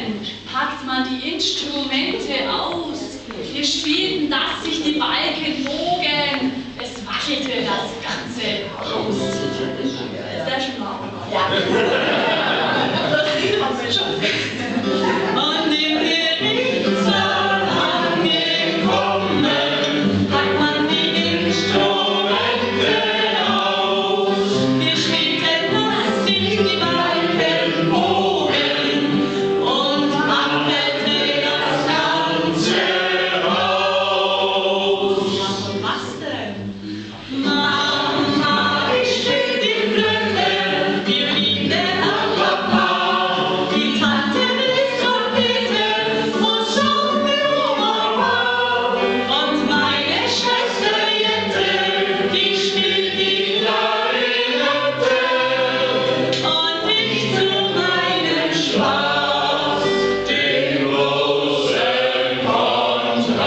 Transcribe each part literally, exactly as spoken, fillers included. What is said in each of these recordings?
packt man die Instrumente aus. Wir spielten, dass sich die Balken bogen. Es wackelte das ganze Haus. Ist der schon laut? Ja. Das Lied haben wir schon. Und im Gerichtssaal angekommen, packt man die Instrumente aus. Wir spielten, dass sich die Balken bogen und wackelte das ganze Haus. Und was denn? Mama, ich spiel die Flöte, wir lieben den Papa. Die Tante will Trompete und schaut mir Mama. Und meine Schwester Jette, die spielt die Klarinette. Und ich zu meinem Spaß den großen Kontrabass.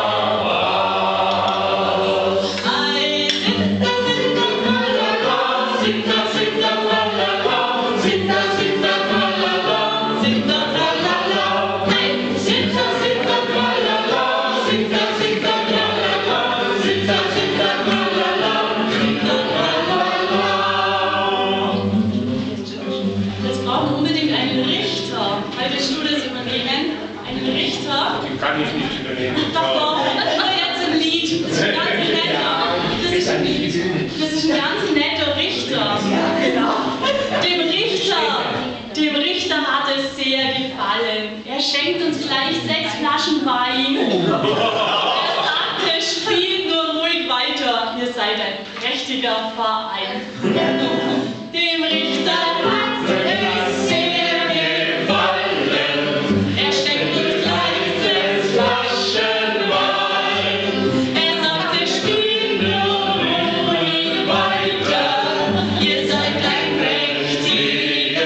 Ei, singt da, singt da, tralala, singt da, singt da, tralala, singt da, singt da, tralala, singt da, tralala. Ei, singt da, singt da, tralala, singt da, singt da, tralala, singt da, singt da, tralala, singt da, tralala. Jetzt brauchen wir unbedingt einen Richter. Möchtest du das übernehmen? Einen Richter? Den kann ich nicht übernehmen. Doch, doch, oder jetzt im Lied. Das ist ein ganz netter. Das ist, das ist ein ganz netter Richter. Dem Richter, dem Richter hat es sehr gefallen. Er schenkt uns gleich sechs Flaschen Wein. Er sagte, spielt nur ruhig weiter. Ihr seid ein prächtiger Verein. Dem Richter hat es sehr gefallen. Er schenkt uns gleich sechs Flaschen Wein. Er sagte, spielt nur ruhig weiter. Ihr seid ein prächtiger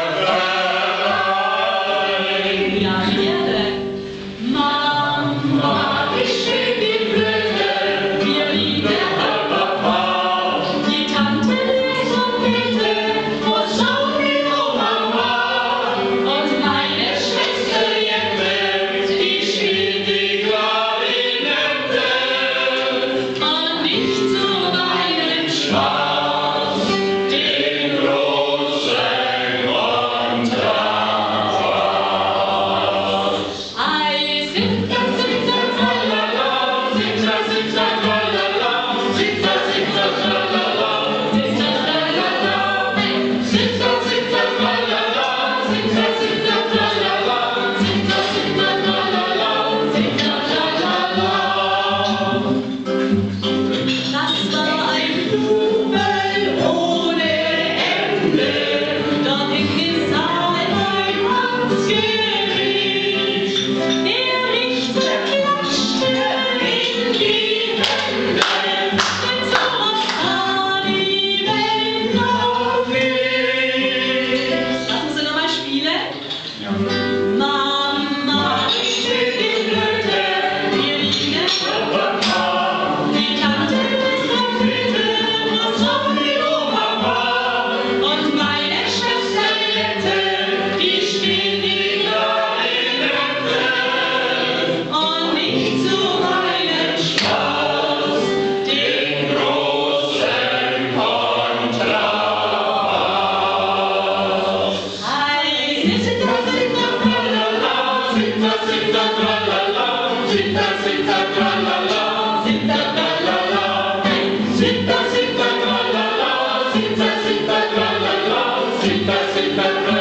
Verein. Ja, wer denn? Mama, ich spiel die Flöte, wir lieben den Papa. Die Tante will Trompete und schaut mir Mama. Und meine Schwester Jette, die spielt die Klarinette. Und ich zu meinem Spaß den großen Kontrabass. Ei, singt da, singt da, tralala, singt da, singt da, tralala, singt da, singt da, tralala, singt da, tralala. Ei, singt da, singt da, tralala, singt da, singt da, tralala, singt da, singt da, tralala, singt da, tralala. Das war ein Jubel ohne Ende, dort in dem Saal beim Amtsgericht. Der Richter klatschte in die Hände, denn sowas sah die Welt noch nicht. Lassen Sie nochmal spielen. Mama, ich spiel die Flöte, wir lieben den Papa. Die Tante will Trompete und schaut mir Mama. Und meine Schwester Jette, die spielt die Klarinette. Und ich zu meinem Spaß den großen Kontrabass. Ei, singt da, singt da, tralala, singt da, singt da, tralala, singt da, singt da, tralala, singt da, tralala. Ei, singt da, singt da, tralala, singt da, singt da, tralala, singt da, singt da, tralala.